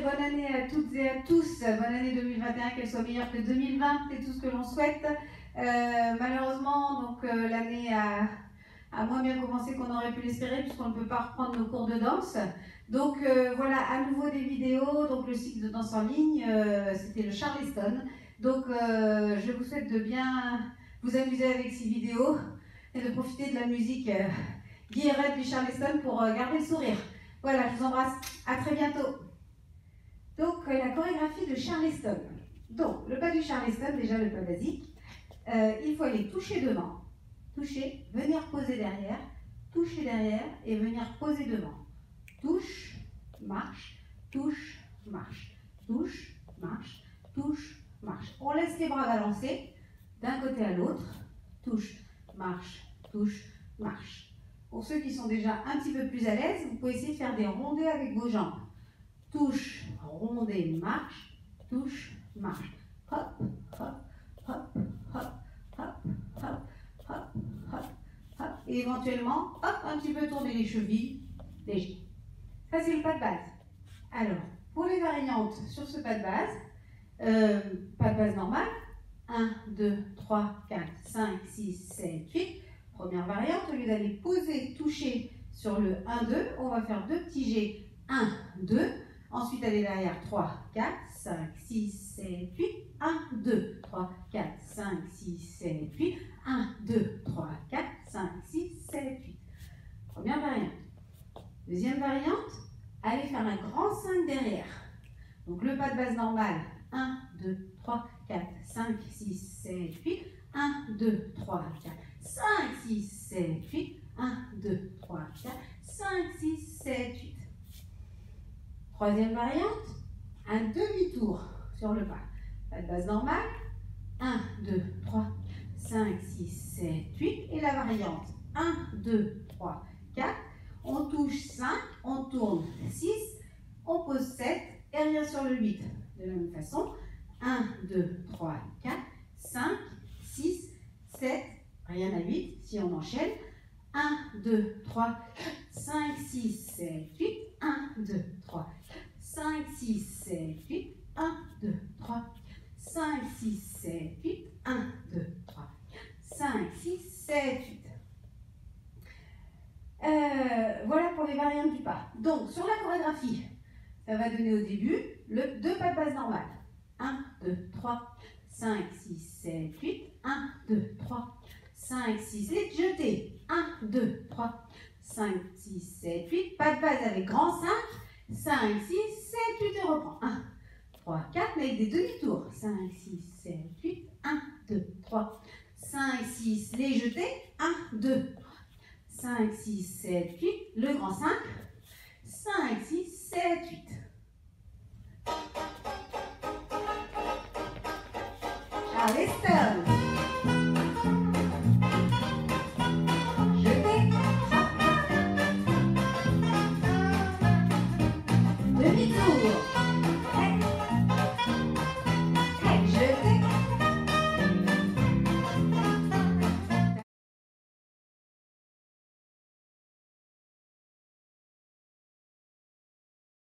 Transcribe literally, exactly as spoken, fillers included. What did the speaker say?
bonne année à toutes et à tous. Bonne année deux mille vingt et un, qu'elle soit meilleure que deux mille vingt, c'est tout ce que l'on souhaite. Euh, malheureusement, donc euh, l'année a, a moins bien commencé qu'on aurait pu l'espérer puisqu'on ne peut pas reprendre nos cours de danse. Donc euh, voilà, à nouveau des vidéos. Donc le cycle de danse en ligne, euh, c'était le Charleston. Donc euh, je vous souhaite de bien vous amuser avec ces vidéos et de profiter de la musique euh, guillerette du Charleston pour euh, garder le sourire. Voilà, je vous embrasse. À très bientôt. Donc, euh, la chorégraphie de Charleston. Donc, le pas du Charleston, déjà le pas basique. Euh, il faut aller toucher devant, toucher, venir poser derrière, toucher derrière et venir poser devant. Touche, marche, touche, marche, touche, marche, touche, marche. On laisse les bras balancés d'un côté à l'autre. Touche, marche, touche, marche. Pour ceux qui sont déjà un petit peu plus à l'aise, vous pouvez essayer de faire des rondées avec vos jambes. Touche, rondée, marche, touche, marche. Hop, hop, hop, hop, hop, hop, hop, hop, hop. Et éventuellement, hop, un petit peu tourner les chevilles, léger. Ça, c'est le pas de base. Alors, pour les variantes sur ce pas de base, euh, pas de base normal, un, deux, trois, quatre, cinq, six, sept, huit. Première variante, au lieu d'aller poser, toucher sur le un, deux, on va faire deux petits G, un, deux. Ensuite, aller derrière, trois, quatre, cinq, six, sept, huit. un, deux, trois, quatre, cinq, six, sept, huit. un, deux, trois, quatre, cinq, six, sept, huit. Première variante. Deuxième variante, allez faire un grand cinq derrière. Donc, le pas de base normal, un, deux, trois, quatre, cinq, six, sept, huit. un, deux, trois, quatre, cinq, six, sept, huit. un, deux, trois, quatre, cinq, six, sept, huit. Troisième variante, un demi-tour sur le pas. Pas de base normale. un, deux, trois, cinq, six, sept, huit. Et la variante un, deux, trois, quatre. On touche cinq, on tourne six, on pose sept et revient sur le huit. De la même façon, un, deux, trois, quatre, cinq, six, sept, rien à huit si on enchaîne. un, deux, trois, cinq, six, sept, huit. un, deux, trois, cinq, six, sept, huit. un, deux, trois, cinq, six, sept, huit. un, deux, trois, cinq, six, sept, huit. Euh, voilà pour les variantes du pas. Donc, sur la chorégraphie, ça va donner au début le deux pas de base normale. un, deux, trois, cinq, six, sept, huit. un, deux, trois, cinq, six, les jetés. un, deux, trois, cinq, six, sept, huit. Pas de base avec grand cinq. cinq, six, sept, huit et reprend. un, trois, quatre, mais avec des demi-tours. cinq, six, sept, huit. un, deux, trois, cinq, six, les jetés. un, deux, cinq, six, sept, huit. Le grand cinq. cinq, six, sept, huit. Charleston.